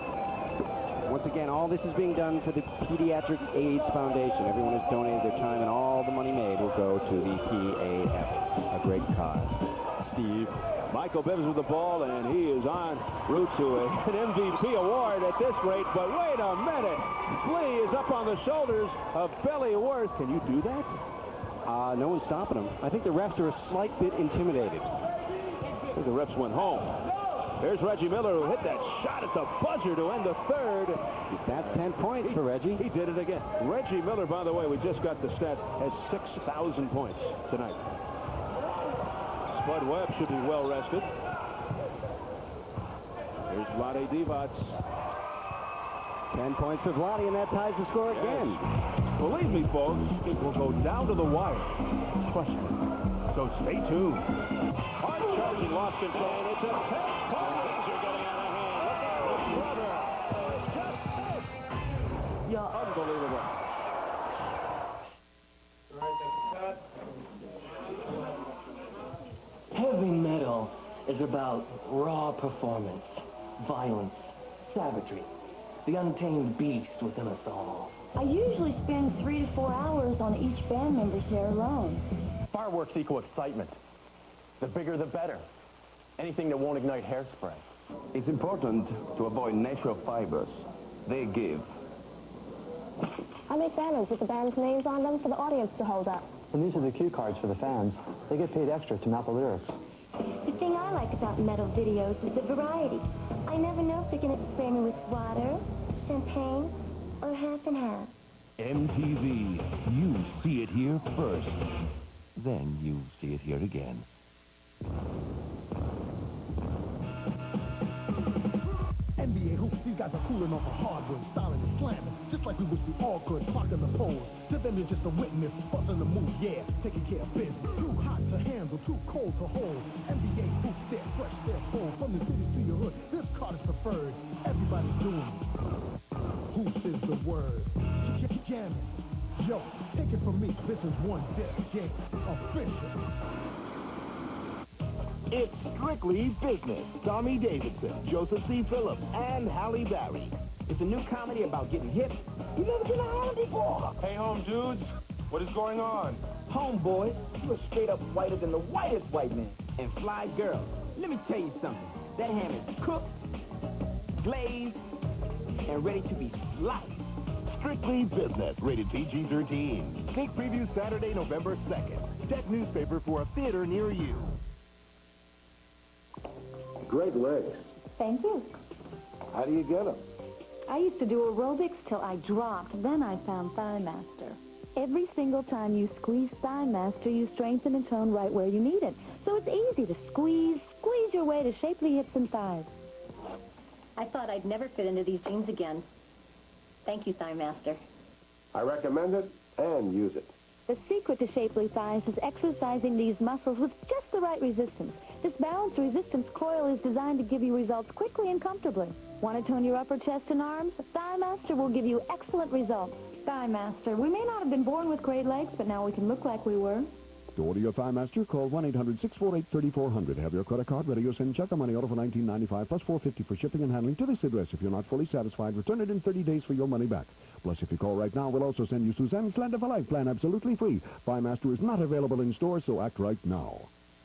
Once again, all this is being done for the Pediatric AIDS Foundation. Everyone has donated their time, and all the money made will go to the P A F, a great cause. Steve. Michael Bivens with the ball, and he is en route to a, an M V P award at this rate. But wait a minute. Flea is up on the shoulders of Billy Worth. Can you do that? Uh, no one's stopping him. I think the refs are a slight bit intimidated. I think the refs went home. Here's Reggie Miller, who hit that shot at the buzzer to end the third. That's ten points he, for Reggie. He did it again. Reggie Miller, by the way, we just got the stats, has six thousand points tonight. Spud Webb should be well rested. Here's Vlade Divac. Ten points for Vlade, and that ties the score yes. again. Believe me, folks, it will go down to the wire. Question. So stay tuned. Hard charging, lost control. It's a ten points. You're getting out of hand. Look out, his brother. Just missed. Yeah, unbelievable. Heavy metal is about raw performance, violence, savagery, the untamed beast within us all. I usually spend three to four hours on each band member's hair alone. Fireworks equal excitement. The bigger, the better. Anything that won't ignite hairspray. It's important to avoid natural fibers. They give. I make banners with the band's names on them for the audience to hold up. And these are the cue cards for the fans. They get paid extra to mouth the lyrics. The thing I like about metal videos is the variety. I never know if they're going to spray me with water, champagne, or half and half. M T V. You see it here first. Then you see it here again. N B A hoops, these guys are cooling off a hardwood, styling and slamming, just like we wish we all could, clocking the poles. To them, you're just a witness, busting the move, yeah, taking care of business. Too hot to handle, too cold to hold. N B A hoops, they're fresh, they're full. From the cities to your hood, this card is preferred. Everybody's doing it. Hoops is the word. Jamming. Yo, take it from me, this is one Def Jam, official. It's Strictly Business. Tommy Davidson, Joseph C. Phillips, and Halle Berry. It's a new comedy about getting hip. You never been to Harlem before. Hey, home dudes, what is going on? Homeboys, you're straight up whiter than the whitest white man. And fly girls. Let me tell you something. That ham is cooked, glazed, and ready to be sliced. Strictly Business, rated P G thirteen. Sneak preview Saturday, November second. Deck newspaper for a theater near you. Great legs. Thank you. How do you get them? I used to do aerobics till I dropped. Then I found Thigh Master. Every single time you squeeze Thigh Master, you strengthen and tone right where you need it. So it's easy to squeeze, squeeze your way to shapely hips and thighs. I thought I'd never fit into these jeans again. Thank you, Thigh Master. I recommend it and use it. The secret to shapely thighs is exercising these muscles with just the right resistance. This balanced resistance coil is designed to give you results quickly and comfortably. Want to tone your upper chest and arms? Thigh Master will give you excellent results. Thigh Master. We may not have been born with great legs, but now we can look like we were. To order your Thigh Master, call one eight hundred, six four eight, three four zero zero. Have your credit card ready or send check or money order for nineteen ninety-five plus four fifty for shipping and handling to this address. If you're not fully satisfied, return it in thirty days for your money back. Plus, if you call right now, we'll also send you Suzanne's Slender for Life plan absolutely free. Thigh Master is not available in stores, so act right now.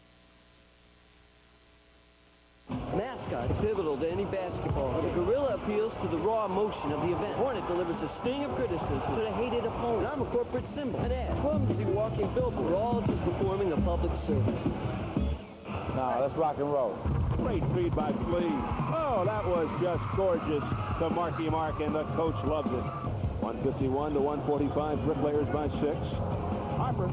Mascot's pivotal to any basketball. The gorilla appeals to the raw emotion of the event. Hornet delivers a sting of criticism to the hated opponent. I'm a corporate symbol. An ad. Clumsy walking billboard. All just performing a public service. Now, let's rock and roll. Great feed by Flea. Oh, that was just gorgeous to Marky Mark, and the coach loves it. one fifty-one to one forty-five, Bricklayers by six. Harper.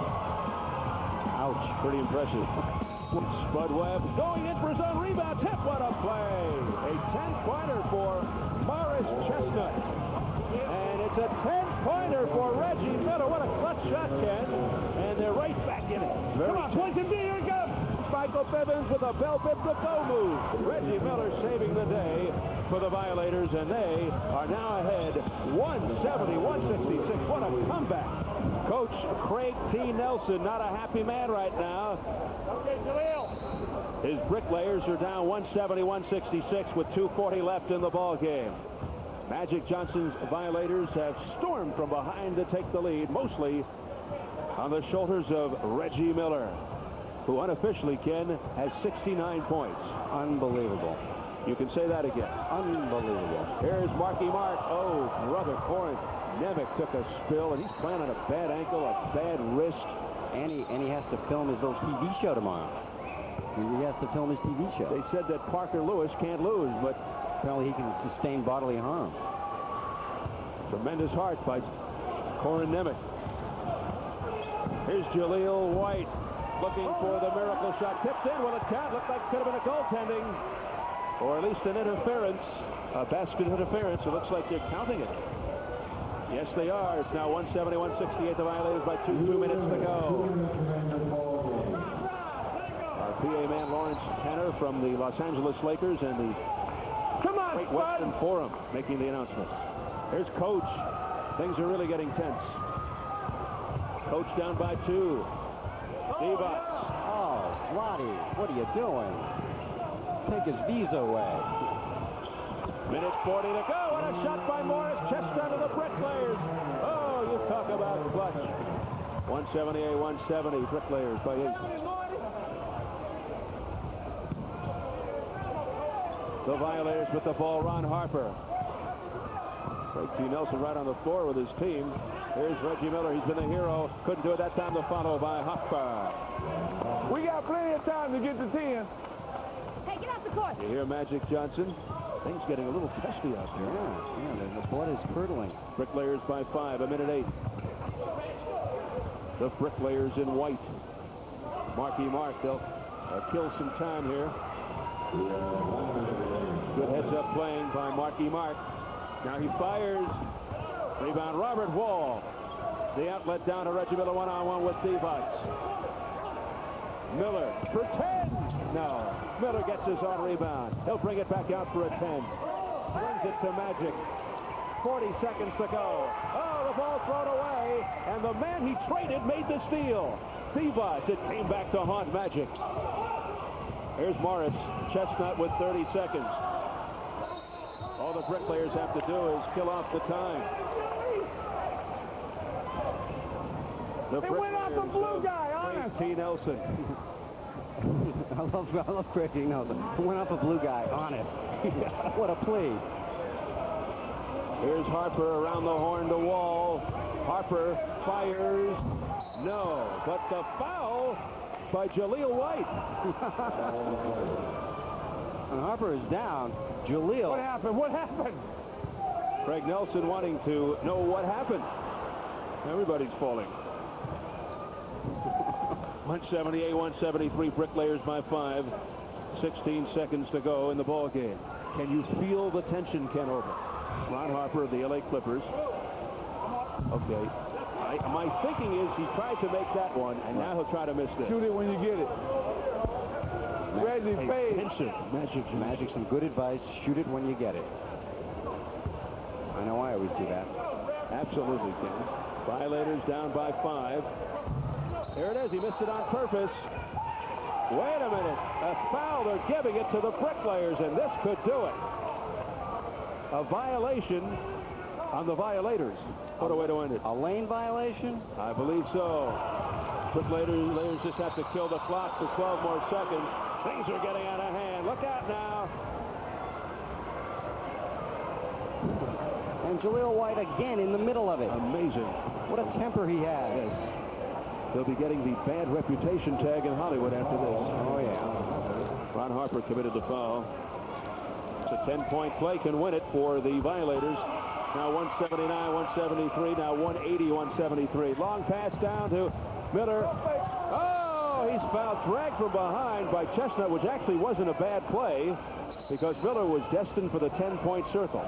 Ouch, pretty impressive. Spud Webb going in for his own rebound. Tip, what a play. A ten-pointer for Morris Chestnut. And it's a ten-pointer for Reggie Miller. What a clutch shot, Ken. And they're right back in it. Very Come on, points and D, here it goes. Michael Bivens with a bell bib to go move. Reggie Miller saving the day for the Violators, and they are now ahead one seventy to one sixty-six. What a comeback. Coach Craig T. Nelson, not a happy man right now. Okay, Jaleel. His Bricklayers are down one seventy to one sixty-six with two forty left in the ball game. Magic Johnson's Violators have stormed from behind to take the lead, mostly on the shoulders of Reggie Miller, who unofficially, Ken, has sixty-nine points. Unbelievable. You can say that again. Unbelievable. Here's Marky Mark. Oh, brother Corin Nemec took a spill, and he's playing on a bad ankle, a bad wrist. And he, and he has to film his little T V show tomorrow. He has to film his T V show. They said that Parker Lewis can't lose, but apparently he can sustain bodily harm. Tremendous heart by Corin Nemec. Here's Jaleel White looking for the miracle shot. Tipped in. Will it count? Looked like it could have been a goaltending, or at least an interference, a basket interference. It looks like they're counting it. Yes, they are. It's now one seventy to one sixty-eight. The Violators by two, two minutes to go. Our P A man, Lawrence Tanner from the Los Angeles Lakers and the Come on, Great Western Forum making the announcement. Here's Coach. Things are really getting tense. Coach down by two. D-Box. Oh, Lottie, what are you doing? Take his visa away. Minute forty to go, and a shot by Morris Chestnut of the Bricklayers. Oh, you talk about clutch. one seventy-eight to one seventy, Bricklayers by eight. The Violators with the ball, Ron Harper. Craig T. Nelson right on the floor with his team. Here's Reggie Miller. He's been a hero. Couldn't do it that time. The follow by Harper. We got plenty of time to get to ten. Hey, get off the court. You hear Magic Johnson? Things getting a little testy out there. Yeah, yeah, the blood is curdling. Bricklayers by five, a minute eight. The Bricklayers in white. Marky Mark, they'll uh, kill some time here. Good heads-up playing by Marky Mark. Now he fires. Rebound, Robert Wall. The outlet down to Reggie Miller, one-on-one with D-Box. Miller for ten. No. Miller gets his own rebound. He'll bring it back out for a ten. Brings it to Magic. forty seconds to go. Oh, the ball thrown away. And the man he traded made the steal. D-Box. It came back to haunt Magic. Here's Morris Chestnut with thirty seconds. Oh, the Bricklayers have to do is kill off the time. The They went off the blue guy, honest. Craig T. Nelson. I love, I love Craig T. Nelson. Went off a blue guy, honest. What a plea. Here's Harper around the horn to Wall. Harper fires. No, but the foul by Jaleel White. And Harper is down. Jaleel. What happened? What happened? Craig Nelson wanting to know what happened. Everybody's falling. one seventy-eight, one seventy-three, Bricklayers by five. sixteen seconds to go in the ball game. Can you feel the tension, Ken Over? Ron Harper of the L A Clippers. Okay. I, my thinking is he tried to make that one, and now he'll try to miss this. Shoot it when you get it. Reggie Page. Tension. Magic. Magic, some good advice. Shoot it when you get it. I know I always do that. Absolutely, Ken. Violators down by five. There it is. He missed it on purpose. Wait a minute. A foul. They're giving it to the Bricklayers, and this could do it. A violation on the Violators. What a way to end it. A lane violation? I believe so. Bricklayers just have to kill the clock for twelve more seconds. Things are getting out of hand. Look out now. And Jaleel White again in the middle of it. Amazing. What a temper he has. Yes. They'll be getting the bad reputation tag in Hollywood after this. Oh, yeah. Ron Harper committed the foul. It's a ten-point play, can win it for the Violators. Now one seventy-nine, one seventy-three, now one eighty, one seventy-three. Long pass down to Miller. Oh, he's fouled, dragged from behind by Chestnut, which actually wasn't a bad play because Miller was destined for the ten-point circle.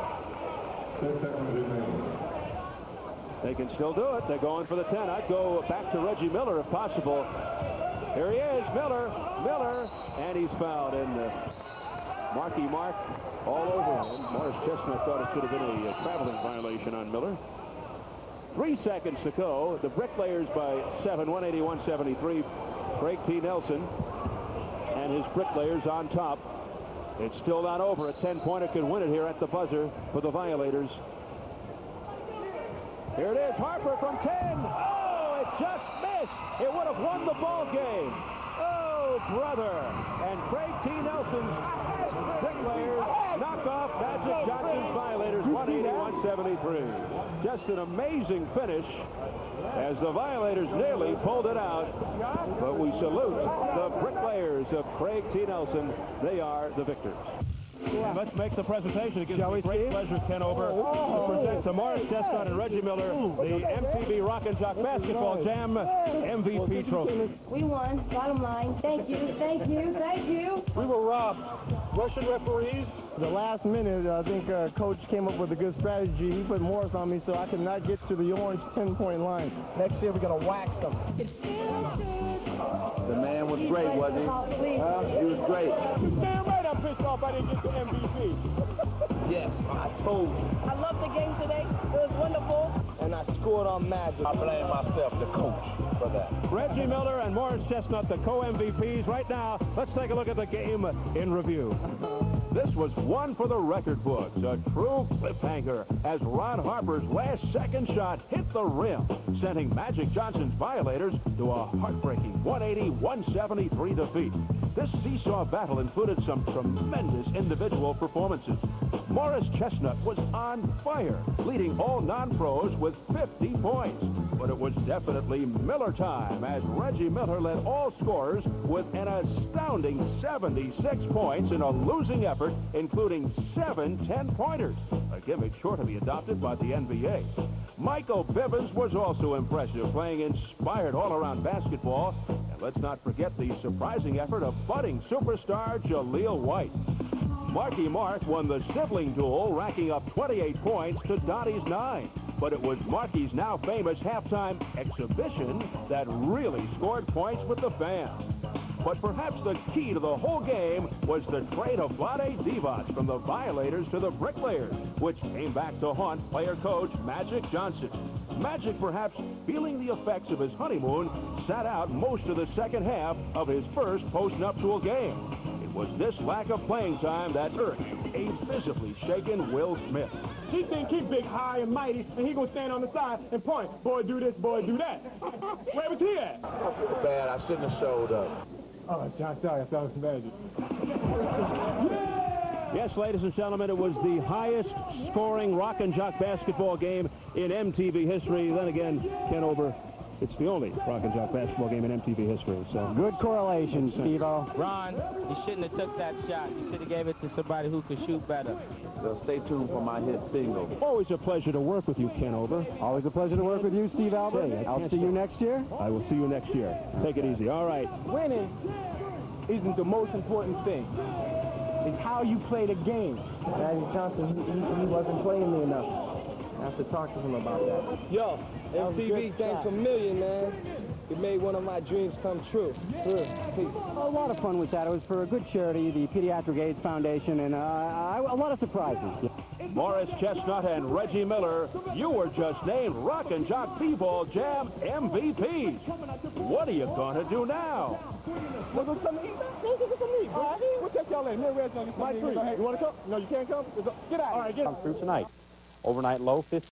They can still do it. They're going for the ten. I'd go back to Reggie Miller if possible. Here he is, Miller, Miller, and he's fouled. And uh, Marky Mark all over him. Morris Chestnut thought it could have been a, a traveling violation on Miller. Three seconds to go. The Bricklayers by seven, one eighty, one seventy-three. Craig T. Nelson and his Bricklayers on top. It's still not over. A ten-pointer could win it here at the buzzer for the Violators. Here it is, Harper from ten. Oh, it just missed. It would have won the ball game. Oh, brother. And Craig T. Nelson's Bricklayers knock off Magic Johnson's Violators, one eighty, one seventy-three. Just an amazing finish as the Violators nearly pulled it out. But we salute the Bricklayers of Craig T. Nelson. They are the victors. And let's make the presentation. It gives me great pleasure, Ken Over, to present to Morris Chestnut and Reggie Miller the M T V Rock and Jock Basketball Jam M V P trophy. We won. Bottom line. Thank you. Thank you. Thank you. We were robbed. Russian referees. The last minute, I think uh, Coach came up with a good strategy. He put Morris on me so I could not get to the orange ten-point line. Next year, we're going to wax him. The man was great, wasn't he? Uh, he was great. Damn right I'm pissed off I didn't get the M V P. Yes, I told you. I love the game today. It was wonderful. And I scored on Magic. I blame myself, the coach, for that. Reggie Miller and Morris Chestnut, the co-M V Ps. Right now, let's take a look at the game in review. This was one for the record books, a true cliffhanger as Ron Harper's last second shot hit the rim, sending Magic Johnson's Violators to a heartbreaking one eighty, one seventy-three defeat. This seesaw battle included some tremendous individual performances. Morris Chestnut was on fire, leading all non-pros with fifty points. But it was definitely Miller time as Reggie Miller led all scorers with an astounding seventy-six points in a losing effort, including seven ten-pointers, a gimmick sure to be adopted by the N B A. Michael Bivens was also impressive, playing inspired all-around basketball. And let's not forget the surprising effort of budding superstar Jaleel White. Marky Mark won the sibling duel, racking up twenty-eight points to Dottie's nine. But it was Marky's now famous halftime exhibition that really scored points with the fans. But perhaps the key to the whole game was the trade of Vlade Divac from the Violators to the Bricklayers, which came back to haunt player-coach Magic Johnson. Magic, perhaps feeling the effects of his honeymoon, sat out most of the second half of his first post-nuptial game. It was this lack of playing time that irked a visibly shaken Will Smith. He think he big, high, and mighty, and he gonna stand on the side and point. Boy, do this, boy, do that. Where was he at? Bad, I shouldn't have showed up. Oh, John, sorry, I thought it was magic. Yes, ladies and gentlemen, it was the highest scoring Rock and Jock basketball game in M T V history. Then again, Ken Ober, it's the only Rock and Jock basketball game in M T V history. So good correlation, Steve-O. Ron, you shouldn't have took that shot. You should have gave it to somebody who could shoot better. So stay tuned for my hit single. Always a pleasure to work with you, Ken Ober. Always a pleasure to work with you, Steve Albert. Hey, I'll see you next year. I will see you next year. Take it easy. All right. Winning isn't the most important thing. It's how you play the game. Magic Johnson, he, he, he wasn't playing me enough. I have to talk to him about that. Yo, M T V, thanks a million, man. It made one of my dreams come true. Good. Peace. A lot of fun with that. It was for a good charity, the Pediatric AIDS Foundation, and uh, I, a lot of surprises. Morris Chestnut and Reggie Miller, you were just named Rock and Jock T-Ball Jam M V Ps. What are you going to do now? Let's go something to eat, man. Let's go get something to eat, bro. We'll check y'all in. Me and Red's gonna get something to eat. You want to come? No, you can't come? Get out. All right, get out. Come through tonight. Overnight low, fifty.